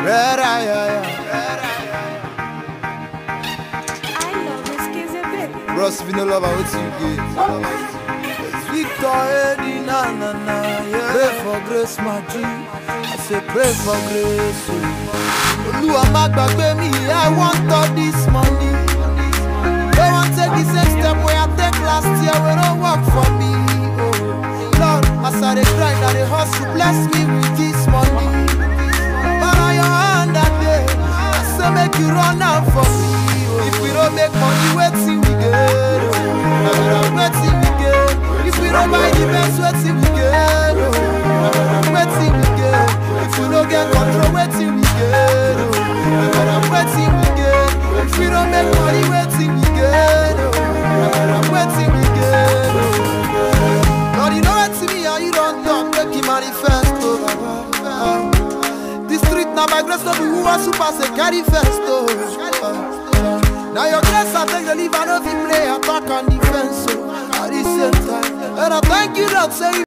Red eye, I love this kiss a bit. Bros, if you no love, what you get? Victor Eddie, na na na, yeah. Pray for grace, my G. I say pray for grace. Oluwa má gbàgbé mi, I want all this money. Don't want take the same step where I take last year, we don't work for me. Oh Lord, as I dey grind, I dey hustle, bless me with this money. But on your hand that day, I say make you run out for me. Oh. If we don't make money, wetin we get? Oh. Wetin we get? If we don't buy the best, wetin we get? Oh. Wetin we get? If we don't get control, wetin we get? Oh. Wetin we get? If we don't make money, wetin we get? Oh. Wetin we get? Oh. Lord, you know wetin me and you don't talk, make you manifest. Oh. The street now by grace, no be who are super say carry first. Oh. Now your grace I take the leave, I know if you play attack and defense. So at the same time, and I thank you that say.